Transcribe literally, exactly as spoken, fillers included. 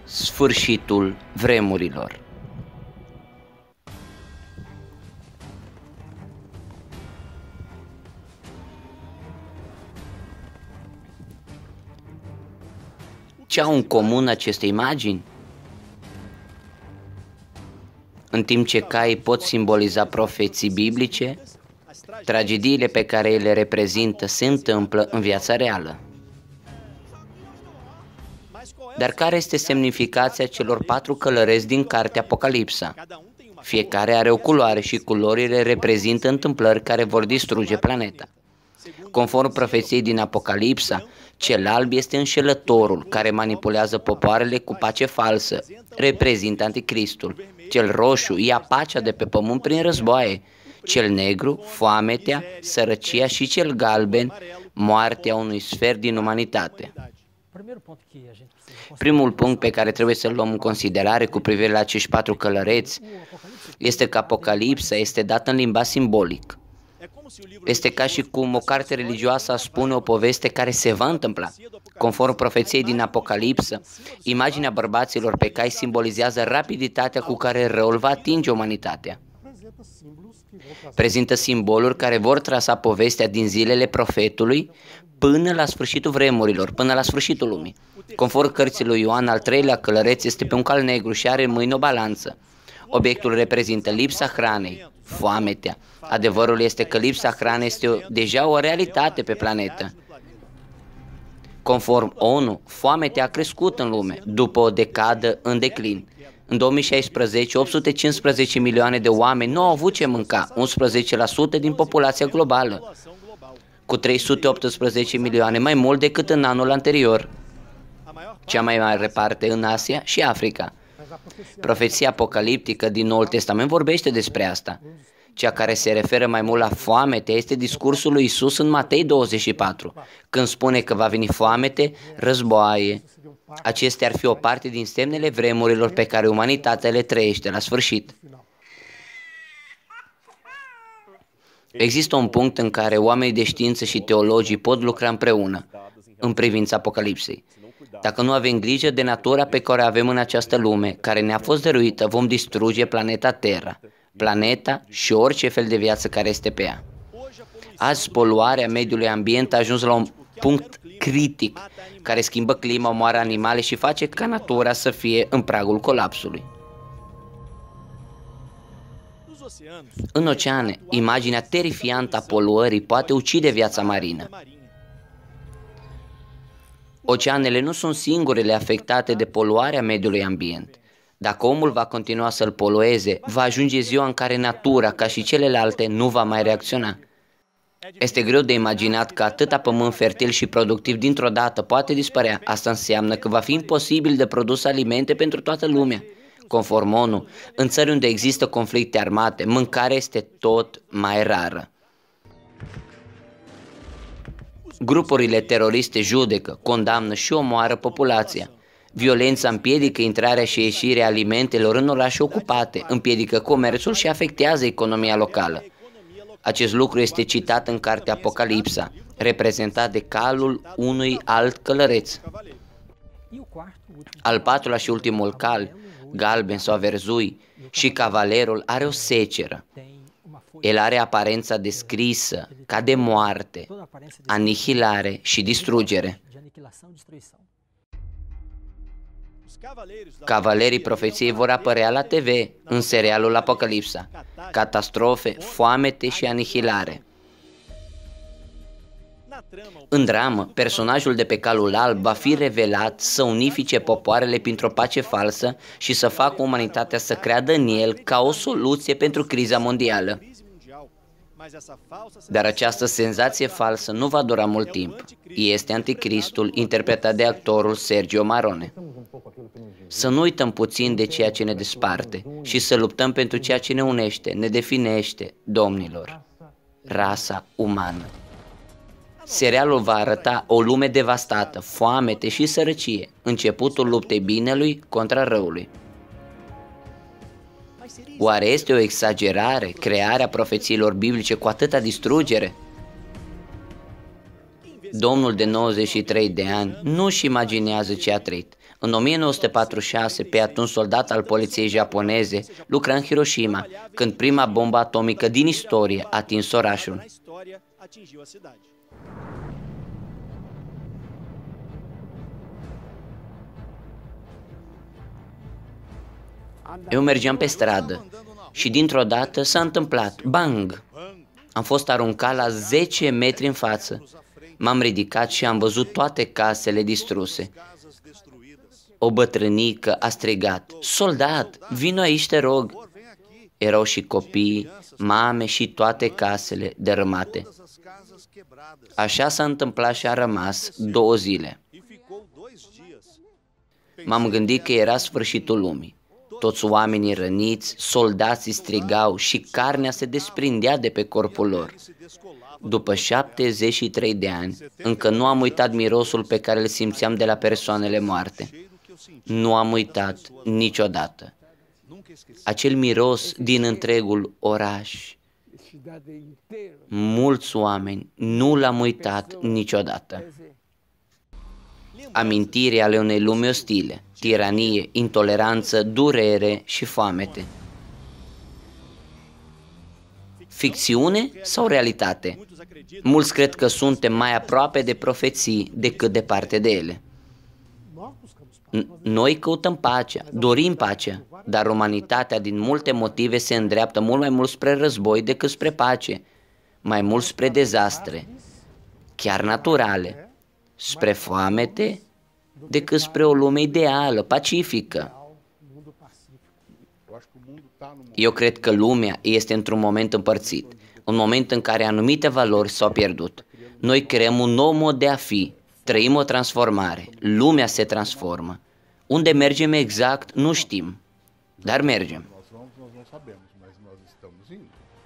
Sfârșitul vremurilor. Ce au în comun aceste imagini? În timp ce caii pot simboliza profeții biblice, tragediile pe care ele reprezintă se întâmplă în viața reală. Dar care este semnificația celor patru călăreți din cartea Apocalipsa? Fiecare are o culoare și culorile reprezintă întâmplări care vor distruge planeta. Conform profeției din Apocalipsa, cel alb este înșelătorul care manipulează popoarele cu pace falsă, reprezintă anticristul. Cel roșu ia pacea de pe pământ prin războaie. Cel negru, foametea, sărăcia și cel galben, moartea unui sfert din umanitate. Primul punct pe care trebuie să-l luăm în considerare cu privire la acești patru călăreți este că Apocalipsa este dată în limba simbolic. Este ca și cum o carte religioasă spune o poveste care se va întâmpla. Conform profeției din Apocalipsă, imaginea bărbaților pe cai simbolizează rapiditatea cu care răul va atinge umanitatea. Prezintă simboluri care vor trasa povestea din zilele profetului până la sfârșitul vremurilor, până la sfârșitul lumii. Conform cărții lui Ioan, al treilea călăreț este pe un cal negru și are în mâini o balanță. Obiectul reprezintă lipsa hranei, foametea. Adevărul este că lipsa hranei este o, deja o realitate pe planetă. Conform ONU, foametea a crescut în lume după o decadă în declin. În două mii șaisprezece, opt sute cincisprezece milioane de oameni nu au avut ce mânca, unsprezece la sută din populația globală, cu trei sute optsprezece milioane mai mult decât în anul anterior, cea mai mare parte în Asia și Africa. Profeția apocaliptică din Noul Testament vorbește despre asta. Cea care se referă mai mult la foamete este discursul lui Iisus în Matei douăzeci și patru, când spune că va veni foamete, războaie. Acestea ar fi o parte din semnele vremurilor pe care umanitatea le trăiește la sfârșit. Există un punct în care oamenii de știință și teologii pot lucra împreună în privința Apocalipsei. Dacă nu avem grijă de natura pe care o avem în această lume, care ne-a fost dăruită, vom distruge planeta Terra, planeta și orice fel de viață care este pe ea. Azi, poluarea mediului ambient a ajuns la un punct critic, care schimbă clima, omoară animale și face ca natura să fie în pragul colapsului. În oceane, imaginea terifiantă a poluării poate ucide viața marină. Oceanele nu sunt singurele afectate de poluarea mediului ambient. Dacă omul va continua să-l polueze, va ajunge ziua în care natura, ca și celelalte, nu va mai reacționa. Este greu de imaginat că atâta pământ fertil și productiv dintr-o dată poate dispărea. Asta înseamnă că va fi imposibil de produs alimente pentru toată lumea. Conform ONU, în țări unde există conflicte armate, mâncarea este tot mai rară. Grupurile teroriste judecă, condamnă și omoară populația. Violența împiedică intrarea și ieșirea alimentelor în orașe ocupate, împiedică comerțul și afectează economia locală. Acest lucru este citat în cartea Apocalipsa, reprezentat de calul unui alt călăreț. Al patrulea și ultimul cal, galben sau verzui, și cavalerul are o seceră. El are aparența descrisă ca de moarte, anihilare și distrugere. Cavalerii profeției vor apărea la T V în serialul Apocalipsa. Catastrofe, foamete și anihilare. În dramă, personajul de pe calul alb va fi revelat să unifice popoarele printr-o pace falsă și să facă umanitatea să creadă în el ca o soluție pentru criza mondială. Dar această senzație falsă nu va dura mult timp. Este anticristul, interpretat de actorul Sergio Marone. Să nu uităm puțin de ceea ce ne desparte și să luptăm pentru ceea ce ne unește, ne definește, domnilor, rasa umană. Serialul va arăta o lume devastată, foamete și sărăcie, începutul luptei binelui contra răului. Oare este o exagerare crearea profețiilor biblice cu atâta distrugere? Domnul de nouăzeci și trei de ani nu-și imaginează ce a trăit. În o mie nouă sute patruzeci și șase, pe atunci soldat al poliției japoneze, lucra în Hiroshima, când prima bombă atomică din istorie a atins orașul. Eu mergeam pe stradă și dintr-o dată s-a întâmplat, bang! Am fost aruncat la zece metri în față. M-am ridicat și am văzut toate casele distruse. O bătrânică a strigat, soldat, vino aici, te rog. Erau și copii, mame și toate casele dărâmate. Așa s-a întâmplat și a rămas două zile. M-am gândit că era sfârșitul lumii. Toți oamenii răniți, soldații strigau și carnea se desprindea de pe corpul lor. După șaptezeci și trei de ani, încă nu am uitat mirosul pe care îl simțeam de la persoanele moarte. Nu am uitat niciodată. Acel miros din întregul oraș. Mulți oameni nu l-am uitat niciodată. Amintire ale unei lumi ostile, tiranie, intoleranță, durere și foamete. Ficțiune sau realitate? Mulți cred că suntem mai aproape de profeții decât departe de ele. Noi căutăm pacea, dorim pacea, dar umanitatea din multe motive se îndreaptă mult mai mult spre război decât spre pace, mai mult spre dezastre, chiar naturale, spre foamete decât spre o lume ideală, pacifică. Eu cred că lumea este într-un moment împărțit, un moment în care anumite valori s-au pierdut. Noi creăm un nou mod de a fi, trăim o transformare, lumea se transformă. Unde mergem exact, nu știm, dar mergem.